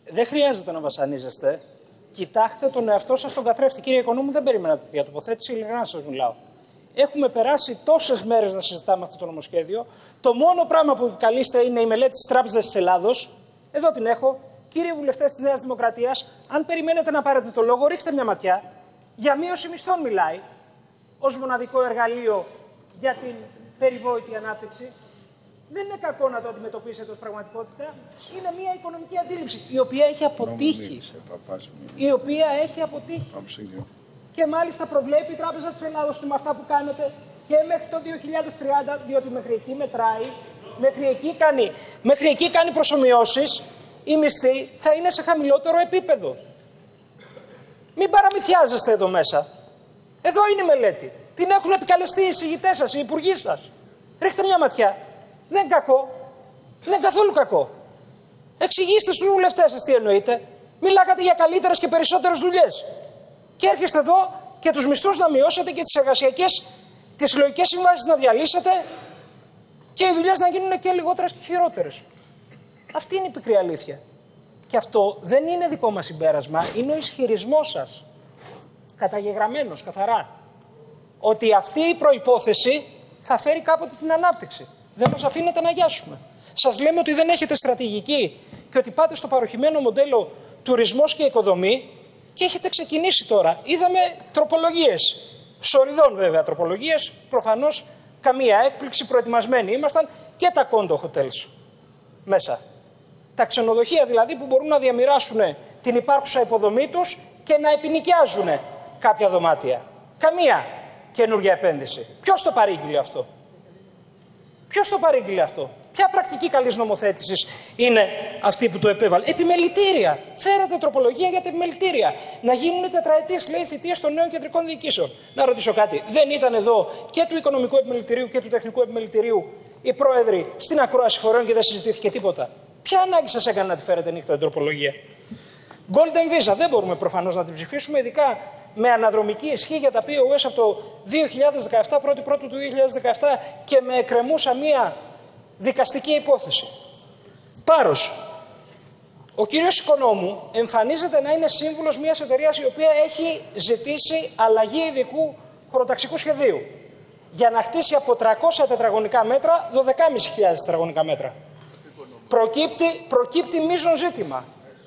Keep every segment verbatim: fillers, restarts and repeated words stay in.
Δεν χρειάζεται να βασανίζεστε. Κοιτάξτε τον εαυτό σας στον καθρέφτη. Κύριε Οικονόμου, δεν περίμενα τέτοια τοποθέτηση, ειλικρινά σας μιλάω. Έχουμε περάσει τόσες μέρες να συζητάμε αυτό το νομοσχέδιο. Το μόνο πράγμα που επικαλείστε είναι η μελέτη της Τράπεζας της Ελλάδος. Εδώ την έχω. Κύριοι βουλευτές της Νέας Δημοκρατίας, αν περιμένετε να πάρετε το λόγο, ρίξτε μια ματιά. Για μείωση μισθών μιλάει ως μοναδικό εργαλείο για την περιβόητη ανάπτυξη. Δεν είναι κακό να το αντιμετωπίσετε ως πραγματικότητα. Είναι μια οικονομική αντίληψη η οποία έχει αποτύχει. Η οποία έχει αποτύχει. Και μάλιστα προβλέπει η Τράπεζα της Ελλάδος με αυτά που κάνετε και μέχρι το δύο χιλιάδες τριάντα, διότι μέχρι εκεί μετράει, μέχρι εκεί κάνει, μέχρι εκεί κάνει προσομοιώσεις, οι μισθοί θα είναι σε χαμηλότερο επίπεδο. Μην παραμυθιάζεστε εδώ μέσα. Εδώ είναι η μελέτη. Την έχουν επικαλεστεί οι εισηγητές σας, οι υπουργοί σας. Ρίχτε μια ματιά. Δεν είναι κακό. Δεν είναι καθόλου κακό. Εξηγήστε στους βουλευτές σας τι εννοείτε. Μιλάγατε για καλύτερες και περισσότερες δουλειές. Και έρχεστε εδώ και τους μισθούς να μειώσετε και τις εργασιακές, τις συλλογικές συμβάσεις να διαλύσετε και οι δουλειές να γίνουν και λιγότερες και χειρότερες. Αυτή είναι η πικρή αλήθεια. Και αυτό δεν είναι δικό μας συμπέρασμα, είναι ο ισχυρισμός σας. Καταγεγραμμένος, καθαρά. Ότι αυτή η προϋπόθεση θα φέρει κάποτε την ανάπτυξη. Δεν μας αφήνετε να γιάσουμε. Σας λέμε ότι δεν έχετε στρατηγική και ότι πάτε στο παροχημένο μοντέλο τουρισμός και οικοδομή και έχετε ξεκινήσει τώρα. Είδαμε τροπολογίες. Σοριδών βέβαια τροπολογίες. Προφανώς καμία έκπληξη, προετοιμασμένοι ήμασταν και τα condo hotels μέσα. Τα ξενοδοχεία δηλαδή που μπορούν να διαμοιράσουν την υπάρχουσα υποδομή τους και να επινοικιάζουν κάποια δωμάτια. Καμία καινούργια επένδυση. Ποιος το παρήγγειλε αυτό? Ποιος το παρήγγειλε αυτό? Ποια πρακτική καλής νομοθέτησης είναι αυτή που το επέβαλε? Επιμελητήρια. Φέρατε τροπολογία για τα επιμελητήρια. Να γίνουν τετραετίες, λέει, θητείες των νέων κεντρικών διοικήσεων. Να ρωτήσω κάτι. Δεν ήταν εδώ και του Οικονομικού Επιμελητηρίου και του Τεχνικού Επιμελητηρίου οι πρόεδροι στην ακρόαση φορέων και δεν συζητήθηκε τίποτα? Ποια ανάγκη σας έκανε να τη φέρετε νύχτα την τροπολογία? Golden Visa δεν μπορούμε προφανώς να την ψηφίσουμε, ειδικά με αναδρομική ισχύ για τα πι ο ες από το δύο χιλιάδες δεκαεπτά, πρώτη πρώτου του δύο χιλιάδες δεκαεπτά και με εκκρεμούσα μία δικαστική υπόθεση. Πάρος. Ο κύριος Οικονόμου εμφανίζεται να είναι σύμβουλος μιας εταιρείας η οποία έχει ζητήσει αλλαγή ειδικού χωροταξικού σχεδίου για να χτίσει από τριακόσια τετραγωνικά μέτρα δώδεκα χιλιάδες πεντακόσια τετραγωνικά μέτρα. Προκύπτει, προκύπτει μείζον ζήτημα.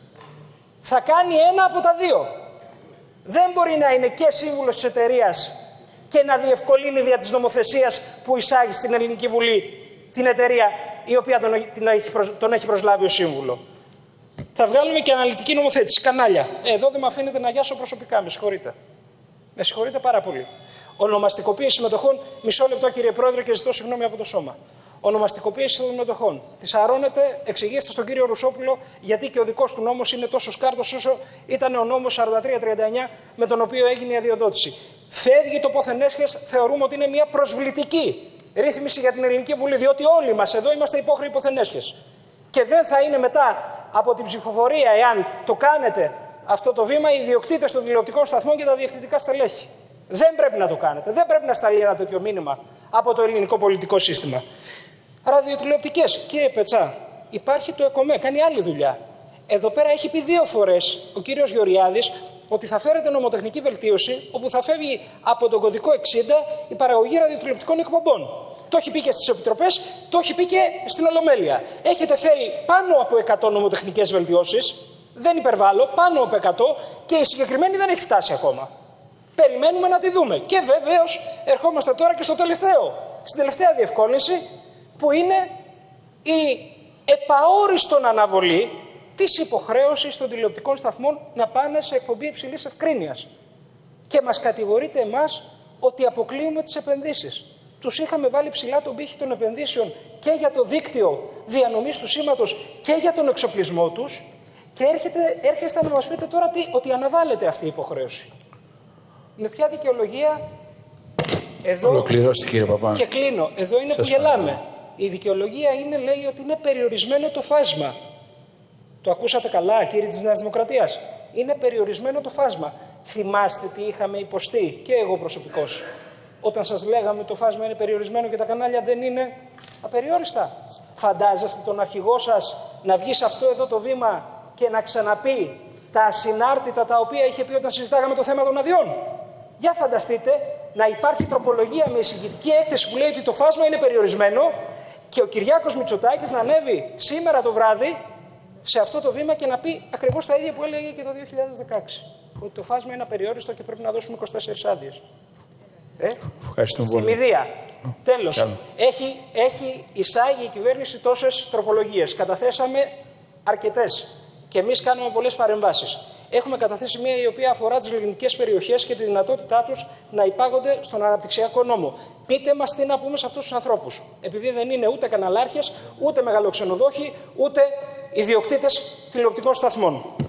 Θα κάνει ένα από τα δύο. Δεν μπορεί να είναι και σύμβουλος της εταιρείας και να διευκολύνει δια της νομοθεσίας που εισάγει στην Ελληνική Βουλή την εταιρεία η οποία τον, την έχει, τον έχει προσλάβει ως σύμβουλο. Θα βγάλουμε και αναλυτική νομοθέτηση. Κανάλια. Ε, εδώ δεν με αφήνετε να γιάσω προσωπικά. Με συγχωρείτε. Με συγχωρείτε πάρα πολύ. Ονομαστικοποίηση συμμετοχών. Μισό λεπτό, κύριε Πρόεδρε, και ζητώ συγγνώμη από το Σώμα. Ονομαστικοποίηση των μετοχών. Τη αρώνεται, εξηγήστε στον κύριο Ρουσόπουλο γιατί και ο δικός του νόμος είναι τόσο σκάρτος όσο ήταν ο νόμος σαράντα τρία τριάντα εννιά με τον οποίο έγινε η αδειοδότηση. Φεύγει το πόθεν έσχες, θεωρούμε ότι είναι μια προσβλητική ρύθμιση για την Ελληνική Βουλή, διότι όλοι μας εδώ είμαστε υπόχρεοι πόθεν έσχες. Και δεν θα είναι μετά από την ψηφοφορία, εάν το κάνετε αυτό το βήμα, οι ιδιοκτήτες των τηλεοπτικών σταθμών και τα διευθυντικά στελέχη. Δεν πρέπει να το κάνετε. Δεν πρέπει να σταλεί ένα τέτοιο μήνυμα από το ελληνικό πολιτικό σύστημα. Ραδιοτηλεοπτικές. Κύριε Πετσά, υπάρχει το ΕΚΟΜΕ, κάνει άλλη δουλειά. Εδώ πέρα έχει πει δύο φορές ο κύριος Γεωργιάδης ότι θα φέρετε νομοτεχνική βελτίωση όπου θα φεύγει από τον κωδικό εξήντα η παραγωγή ραδιοτηλεοπτικών εκπομπών. Το έχει πει και στις επιτροπές, το έχει πει και στην Ολομέλεια. Έχετε φέρει πάνω από εκατό νομοτεχνικές βελτιώσεις, δεν υπερβάλλω, πάνω από εκατό και η συγκεκριμένη δεν έχει φτάσει ακόμα. Περιμένουμε να τη δούμε. Και βεβαίως ερχόμαστε τώρα και στο τελευταίο, στην τελευταία διευκόλυνση, που είναι η επαόριστον αναβολή της υποχρέωσης των τηλεοπτικών σταθμών να πάνε σε εκπομπή υψηλής ευκρίνειας. Και μας κατηγορείτε εμάς ότι αποκλείουμε τις επενδύσεις. Τους είχαμε βάλει ψηλά τον πύχη των επενδύσεων και για το δίκτυο διανομής του σήματος και για τον εξοπλισμό τους και έρχεται, έρχεστε να μας πείτε τώρα τι, ότι αναβάλλεται αυτή η υποχρέωση. Με ποια δικαιολογία? Εδώ, ολοκληρώστε, κύριε Παπά. Και κλείνω. Εδώ είναι Σας που γελάμε. Παρακαλώ. Η δικαιολογία είναι, λέει, ότι είναι περιορισμένο το φάσμα. Το ακούσατε καλά, κύριοι της Νέας Δημοκρατίας? Είναι περιορισμένο το φάσμα. Θυμάστε τι είχαμε υποστεί, και εγώ προσωπικώς, όταν σας λέγαμε το φάσμα είναι περιορισμένο και τα κανάλια δεν είναι απεριόριστα? Φαντάζεστε τον αρχηγό σας να βγει σε αυτό εδώ το βήμα και να ξαναπεί τα ασυνάρτητα τα οποία είχε πει όταν συζητάγαμε το θέμα των αδειών. Για φανταστείτε να υπάρχει τροπολογία με εισηγητική έκθεση που λέει ότι το φάσμα είναι περιορισμένο και ο Κυριάκος Μητσοτάκης να ανέβει σήμερα το βράδυ σε αυτό το βήμα και να πει ακριβώς τα ίδια που έλεγε και το δύο χιλιάδες δεκαέξι. Ότι το φάσμα είναι απεριόριστο και πρέπει να δώσουμε είκοσι τέσσερις άδειες. Ε? Ευχαριστούμε πολύ. Μηδία. Τέλος. Έχει, έχει εισάγει η κυβέρνηση τόσες τροπολογίες. Καταθέσαμε αρκετές. Και εμείς κάνουμε πολλές παρεμβάσεις. Έχουμε καταθέσει μία η οποία αφορά τις ελληνικές περιοχές και τη δυνατότητά τους να υπάγονται στον αναπτυξιακό νόμο. Πείτε μας τι να πούμε σε αυτούς τους ανθρώπους. Επειδή δεν είναι ούτε καναλάρχες, ούτε μεγαλοξενοδόχοι, ούτε ιδιοκτήτες τηλεοπτικών σταθμών.